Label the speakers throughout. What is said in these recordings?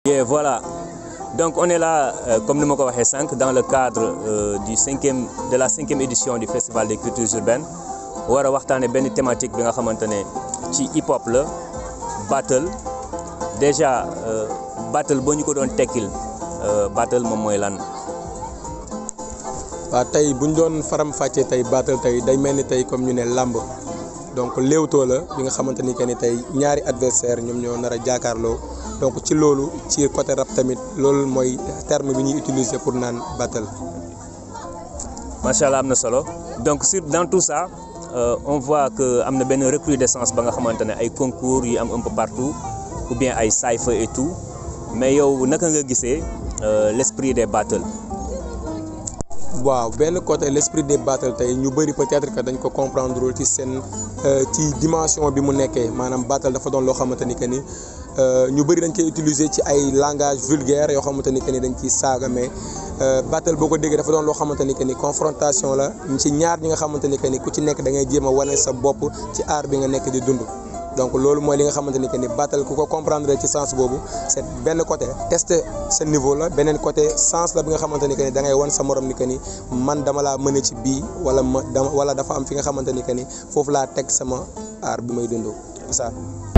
Speaker 1: Et voilà, donc on est là, comme nous l'avons dit, dans le cadre de la 5e édition du Festival des cultures urbaines. On va parler d'une thématique qui hip-hop, battle. Déjà, battle, si on a tekil, battle, c'est lan.
Speaker 2: Tay buñ doon faram faccé tay battle tay day melni tay comme ñu né lamb donc léewtoo la bi nga xamanteni que ni tay ñaari adversaire ñom ñoo nara jaakarlo donc ci lolu ci côté rap tamit lolu moy terme bi ñuy utiliser pour nan battle.
Speaker 1: Machallah amna solo donc dans tout ça on voit que amna ben recrudescence ba nga xamantene ay concours yi am un peu partout ou bien ay cypher et tout mais yow naka nga gissé l'esprit des battles.
Speaker 2: Waaw ben côté l'esprit des battles tay ñu bari peut-être que dañ ko comprendre ci sen ci dimension bi mu nekké manam battle dafa don lo xamanteni que ni ñu bari dañ koy utiliser ci ay langage vulgaire yo xamanteni que ni dañ ci saga mais battle boko déggé dafa don lo xamanteni que ni confrontation la ci ñaar ñi nga xamanteni que ni ku ci nekk da ngay jéma wone sa bop ci art bi nga nekk di dund. Donc lolu moy li nga xamanteni que ni battle ku ko comprendre ci sens bobu c'est ben côté tester ce niveau là benen côté sens la bi nga xamanteni que ni da ngay won sa morom ni que ni man dama la mëne ci bi wala dafa am fi nga xamanteni que ni fofu la tek sama art bi may dund ça.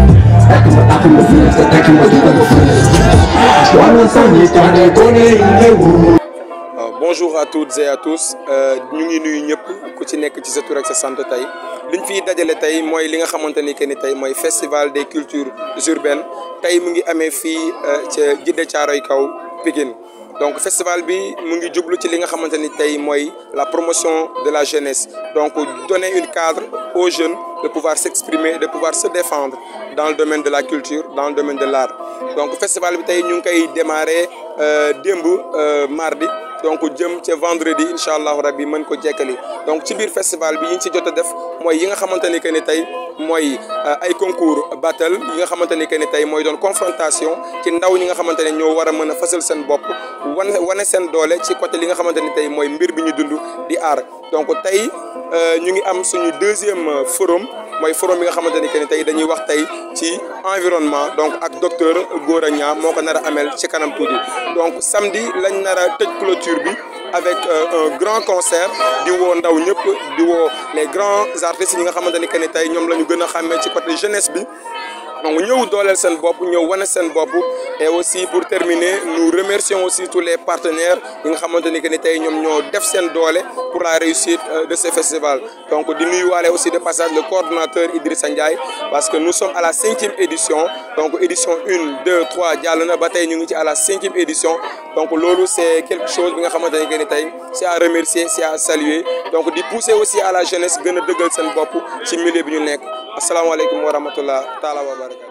Speaker 2: Bonjour à toutes et à tous ñu ngi nuyu ñëpp ku ci nekk ci sa tour ak sa sant tay liñ fi dajalé tay moy li nga xamanteni que ni tay moy festival des cultures urbaines tay mu ngi amé fi ci Djiddah Thiaroye Kaw Pikine donc festival bi mu ngi jublu ci li nga xamanteni tay moy la promotion de la jeunesse donc donner un cadre aux jeunes de pouvoir s'exprimer de pouvoir se défendre dans le domaine de la culture dans le domaine de l'art donc festival bi tay ñu ngi koy démarrer démb mardi donc jëm ci vendredi inshallah rabbi mën ko jekkali donc ci biir festival bi yi ñu ci jot a def mooy yi nga xamanteni que ni tey mooy ay concours battle yi nga xamanteni que ni tey mooy doon confrontation ci ndaw ñi nga xamanteni ñoo war a mën a fësal seen bopp wane seen doole ci côté li nga xamanteni tey mooy mbir bi ñu dund di aar donc tey ñu ngi am suñu deuxième forum mooy forum bi nga xamanteni que ni tey dañuy wax tey ci environnement donc ak docteur Gora Niang moo ko nar a amel ci kanam tuuti donc samedi lañ nar a tëj clôture bi avec un grand concert di woo ndaw ñëpp di woo les grands artistes yi nga xamanteni que ni tey ñoom la ñu gën a xàmmee ci côté jeunesse bi donc ñëw dooleel seen bopp ñëw wane seen bopp et aussi pour terminer nous remercions aussi tous les partenaires yi nga xamanteni que ni tey ñoom ñoo def seen doole pour la réussite de ce festival donc di nuyuwaale aussi de passage le coordonnateur Idrissa Ndiaye parce que nous sommes à la 5e édition donc édition 1 2 3 jàll na ba tey ñu ngi ci à la 5e édition donc loolu c'est quelque chose bi nga xamanteni que ni tey c'est à remercier c'est à saluer donc di pousser aussi à la jeunesse gën a dëggal seen bopp ci milieu bi ñu nekk asalaamaaleykum wa rahmatullah taala wa barakatuh.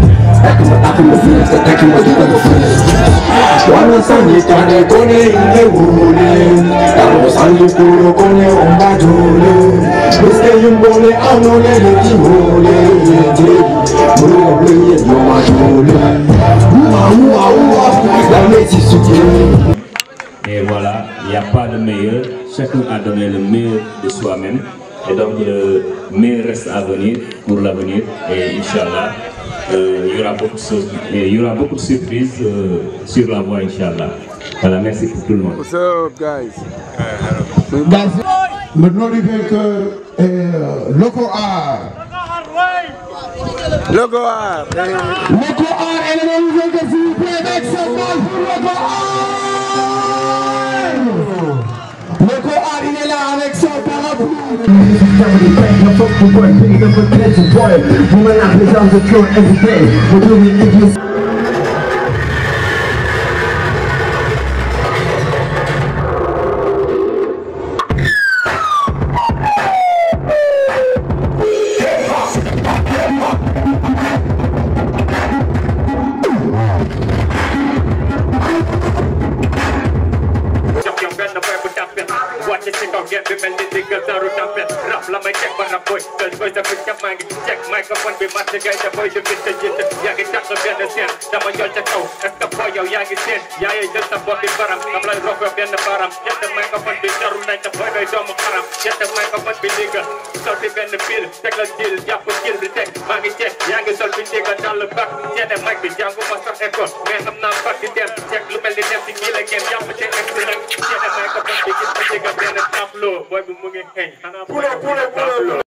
Speaker 1: Et voilà, il n'y a pas de meilleur, chacun a donné le meilleur de soi-même. Et donc le meilleur reste à venir pour l'avenir et Inch'Allah il y aura beaucoup de surprises sur la voie Inch'Allah. Voilà, merci pour tout le monde.
Speaker 2: What's up guys?
Speaker 3: Maintenant le vainqueur est Loco Art.
Speaker 2: Loco Art.
Speaker 3: Loco Art est le vainqueur s'il vous plaît avec sa balle pour Loco Art. Loco Art il est là avec son parapluie.
Speaker 4: Sol bi benn fil teg la dil jàpp kil bi teg maa ngi teg yaa ngi sol bi dégg jàll bac ceene mag bi jàngu ma sax école mais am naa bac di dem ceeg lu mel ni dem ci kii la ngeen yàpp ci egsi nag ceene may ko bac bi gis ma jega benn tableau booy bi mu ngi xeeñ xanaa